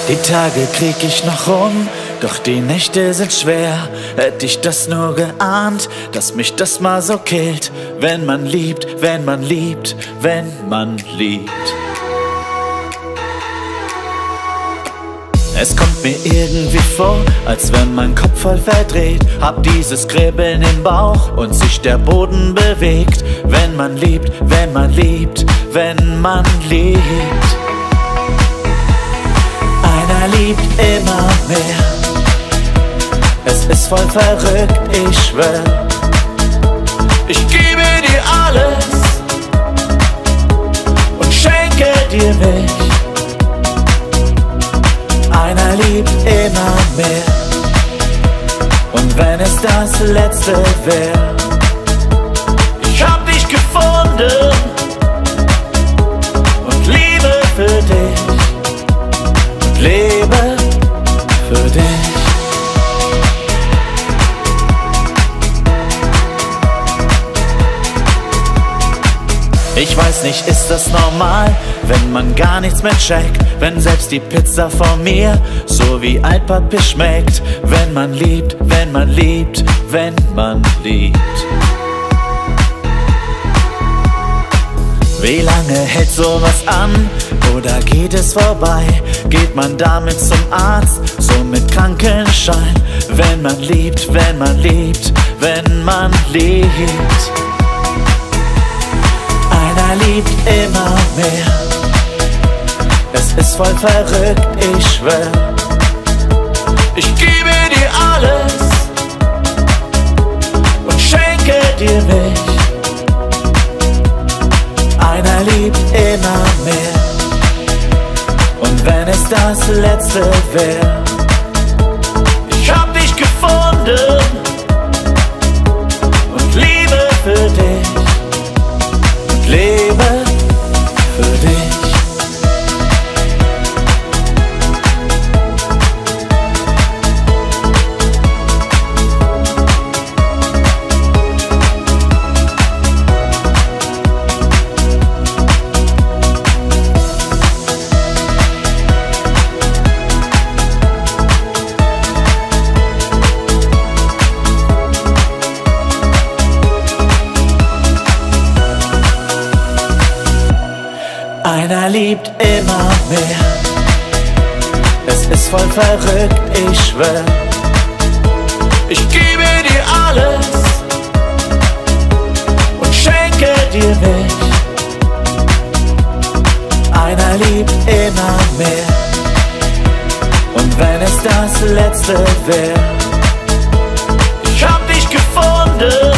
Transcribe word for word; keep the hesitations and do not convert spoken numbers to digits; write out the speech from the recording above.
Die Tage krieg ich noch rum, doch die Nächte sind schwer. Hätte ich das nur geahnt, dass mich das mal so killt. Wenn man liebt, wenn man liebt, wenn man liebt. Es kommt mir irgendwie vor, als wenn mein Kopf voll verdreht. Hab dieses Kribbeln im Bauch und sich der Boden bewegt. Wenn man liebt, wenn man liebt, wenn man liebt. Einer liebt immer mehr. Es ist voll verrückt, ich schwör. Ich gebe dir alles und schenke dir mich. Einer liebt immer mehr. Und wenn es das Letzte wäre, ich hab dich gefunden und liebe für dich und lebe für dich. Ich weiß nicht, ist das normal, wenn man gar nichts mehr checkt? Wenn selbst die Pizza von mir so wie Altpapier schmeckt? Wenn man liebt, wenn man liebt, wenn man liebt. Wie lange hält sowas an? Oder geht es vorbei? Geht man damit zum Arzt, so mit Krankenschein? Wenn man liebt, wenn man liebt, wenn man liebt. Einer liebt immer mehr. Es ist voll verrückt, ich schwör. Ich gebe dir alles und schenke dir mich. Einer liebt immer mehr. Und wenn es das Letzte wäre, ich hab dich gefunden und liebe für dich. Lebe für dich. Einer liebt immer mehr. Es ist voll verrückt, ich schwör. Ich gebe dir alles und schenke dir mich. Einer liebt immer mehr. Und wenn es das Letzte wäre, ich hab dich gefunden